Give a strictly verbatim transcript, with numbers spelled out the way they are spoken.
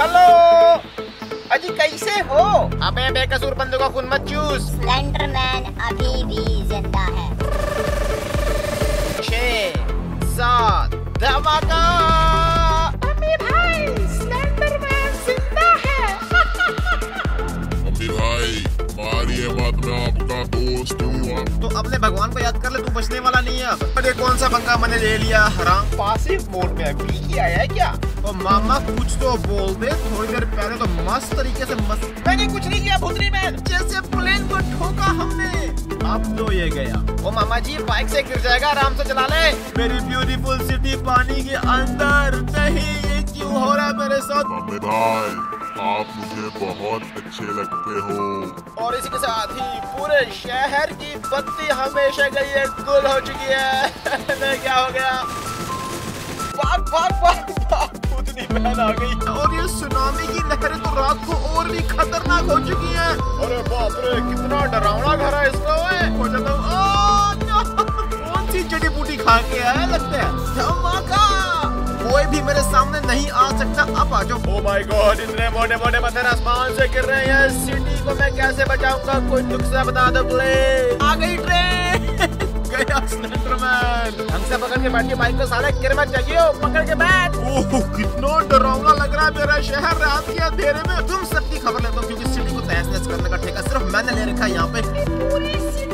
Hello अजी, कैसे हो? अबे बेकसूर बंदों का खून मत चूस। स्लेंडरमैन अभी भी जिंदा है। छह सात धमाका। अम्मी भाई, स्लेंडरमैन जिंदा है। अम्मी भाई, मारिए मत, मैं आपका दोस्त हूँ। तो अपने भगवान को याद कर ले, तू बचने वाला नहीं है अब। अरे कौन सा पंगा मैंने ले लिया हराम। पासिव मोड में अभी ही आया है क्या? तो मामा कुछ तो बोल दे। थोड़ी देर पहले तो मस्त तरीके से मस्त। मैंने कुछ नहीं किया भूतनी मैन, जैसे प्लेन को ठोका हमने। अब तो ये गया। ओ मामा जी, बाइक से गिर जाएगा, आराम से चला ले। मेरी ब्यूटीफुल सिटी पानी के अंदर। नहीं, ये क्यों हो रहा है मेरे साथ? अम्मी भाई, आप मुझे बहुत अच्छे लगते हो। और इसी के साथ ही पूरे शहर की बत्ती हमेशा के लिए गुल हो चुकी है। मैं क्या हो गया? भाग भाग भाग भाग, भूतनी बहन आ गई। और ये सुनामी की लहरें तो रात को और भी खतरनाक हो चुकी हैं। अरे बाप रे, कितना डरावना घर है इसका। हो जाता हूँ। कौन सी जड़ी बूटी खा के आया लगता है? धमाका। कोई भी मेरे सामने नहीं आ सकता। अब आ जाओ। ओह माय गॉड, इतने मोटे मोटे पत्थर आसमान से गिर रहे हैं। सिटी को मैं कैसे बचाऊंगा? कोई नुस्खा बता दो प्लीज। आ गई ट्रेन। गया स्लेंडरमैन। ढंग से पकड़ के बैठ के बाइक को, साला गिर मत जाइए। पकड़ के बैठ। ओह, कितना डरावना लग रहा है मेरा शहर रात के अंधेरे में। तुम सबकी खबर लेता हूँ, क्योंकि सिटी को तहस नहस करने का ठेका सिर्फ मैंने ले रखा है यहाँ पे। पूरी